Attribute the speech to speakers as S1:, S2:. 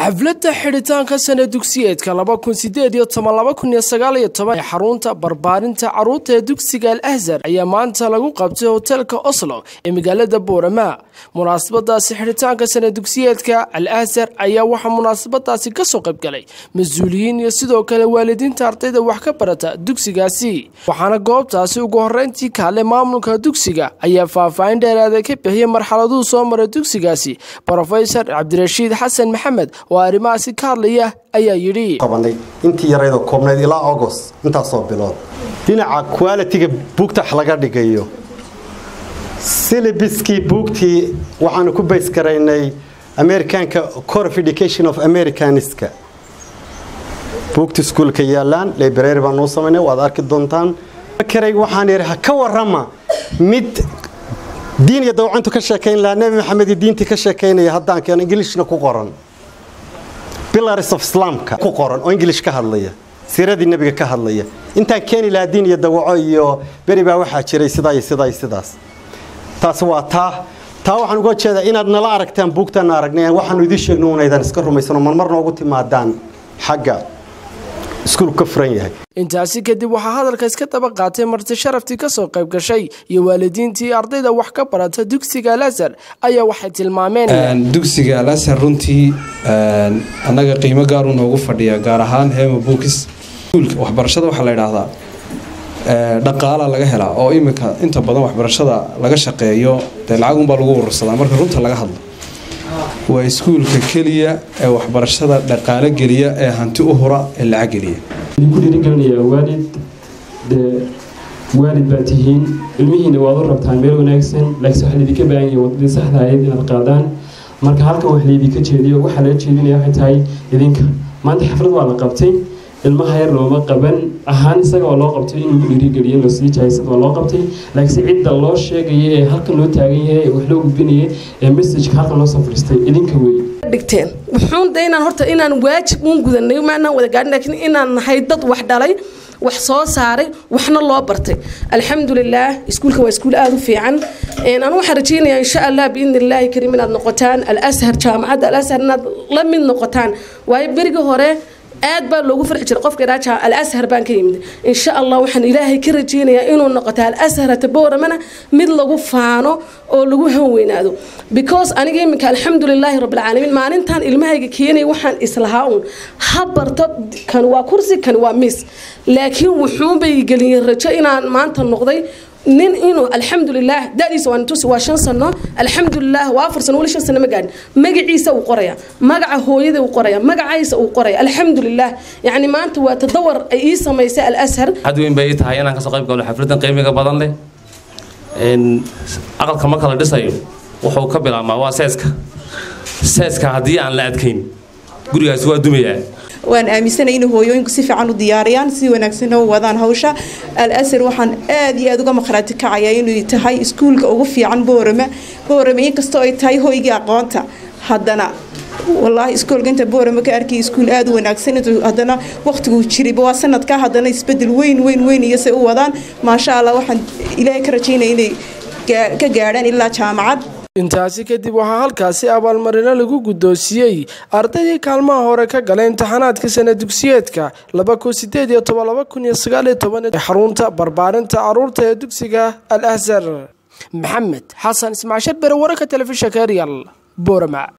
S1: xafladda xidhitaanka sana dugsiyeedka 2018-2019 ee xarunta barbaarinta carruurta ee dugsiga Al-Azhar ayaa maanta lagu qabtay hotelka Oslo ee magaalada Boorama. Munaasabadaasi xidhitaanka sana dugsiyeedka Al-Azhar ayaa waxa munaasabadaasi ka soo qayb galay mas'uuliyiin iyo sidoo kale waalidiinta ardayda wax ka barata dugsigaasi. Waxaana goobtaasi ugu horeyntii kaale maamulka dugsiga ayaa faahfaahin dheeraad ah ka bixiyay marxaladuu soo maray dugsigaasi. Professor Cabdirashiid Xasan Maxamed oo arimaasi ka hadlaya ayaa yiri
S2: qabanay intii yareedo koobneed ilaa August inta soo bilood dhinaca quality-ga buugta laga dhigayo syllabuski buugtii waxaan ku base karaynay American Core of Education of Americaniska buugta schoolka yaalaan library baan noo sameynay waad arki doontaan karay waxaan yiraahdaa ka warama mid diin iyo dawcantu ka sheekayn la nabi maxamed diinta ka sheekaynaya haddaan keen Englishna ku qoran Pillars of Islam ku qoran oo English ka hadlaya siiradii nabiga ka hadlaya inta keen ila diin iyo dawaco iyo bari baa waxa jiray sidaas taas waa taa waxaan uga jeedaa inaad nala aragtaan buugtan aragnay waxaan idin sheegno inaydan iska rumaysano marmar noogu timaadaan xagga iskuulka furan yahay
S1: intaasi kadib waxa hadalka iska daba qaatay marti sharaftii ka soo qayb gashay iyo waalidiintii ardayda wax ka barata dugsiga Al-Azhar ayaa waxay tilmaameen
S3: dugsiga Al-Azhar runtii anaga qiimo gaar ah ugu fadhiya gaar ahaan Hema Books waxbarashada waxa la yiraahdaa dhaqaalaha laga helaa oo imika inta badan waxbarashada laga shaqeeyo lacag un baa lagu urursadaa marka runta laga hadlo waa iskuulka kaliya ee waxbarashada dhaqaale galiya ee hanti u hura ee lacag galiya
S4: ku dhiirigelinaya waalid baatihiin ilmihiina waad u rabtaan meel wanaagsan laakiin waxa idinka baahan yahay wadada saxda ah inaad qaadaan marka halkan wax idinka jeediyo waxa la jeedinaya waxay tahay idinka maanta xaflad waa la qabtay ilmaha yar looma qaban ahaan isaga oo loo qabtay inuu dhiirigeliyo loo sii jahaysad waa loo qabtay laakiin cidda loo sheegay ee halkan loo taagan yahay wax loo gudbinayay ee message halkan loo soo fariistay idinka way
S5: dhigteen wuxuu deynaan horta inaan waajib u gudanay maana wada gaadhin laakiin inaan nahay dad wax dhalay wax soo saaray waxna loo bartay alxamdulillah iskuulka waa iskuul aad u fiican aan waxaan rajaynayaa insha Allah biidnillaahi kariim inaad noqotaan Al-Azhar jaamacadda Al-Azhar inaad la mid noqotaan way bariga hore aad baa loogu farxi jiray qofka raaja Al-Azhar baan ka yimid insha Allah waxaan Ilaahay ka rajaynayaa inuu noqoto Al-Azhar taboormana mid lagu faano oo lagu hanweynaado because aniga imika alxamdulillah rabbil alamin maalintan ilmahayga keenay waxaan islahaa habarto kan waa kursi kan waa miis laakiin wuxuu bay galiyay rajo inaan maanta noqday nin inuu alxamdulillah daadiisa waan tusi waa 5 sano alxamdulillah waa 4 sano wali 5 sano ma gaadhin magaciisa uu qoraya magaca hooyada uu qoraya magaciisa uu qoraya alxamdulillah yaani maanta waa tadawar ay ii sameysay Al-Azhar
S6: had weyn bay tahay inaan ka soo qayb galo xafladan qiimiga badan leh aqalka ma kala dhisayo wuxuu ka bilaabmaa waa seeska hadii aan la adkeyn gurigaas waa dumayaa
S7: waan aaminsanay in hooyooyinku si fiican u diyaariyaan si wanaagsan oo wadaan hawsha Al-Azhar waxaan aad iyo aad uga maqraati kacaya inuu tahay iskuulka ugu fiican Boorama inkastoo ay tahay hoyga aqoonta haddana wallahi iskuulka inta Boorama ka arkay iskuul aad u wanaagsan haddana waqtigu jiray waa sanadka haddana isbedel weyn iyo si u wadaan ma sha Allah waxaan Ilaahay ka rajaynayaa inay ka gaaraan ilaa jaamacad
S1: intaasi kadib waxa halkaasi abaalmarino lagu guddoonsiyay ardaydii kaalmaha hore ka galay imtixaanaadka sana dugsiyeedka 2018-2019 ee xarunta barbaarinta carruurta ee dugsiga Al-Azhar. Maxamed Xasan Ismaashiil Bere wararka telefishinka Real Boorama.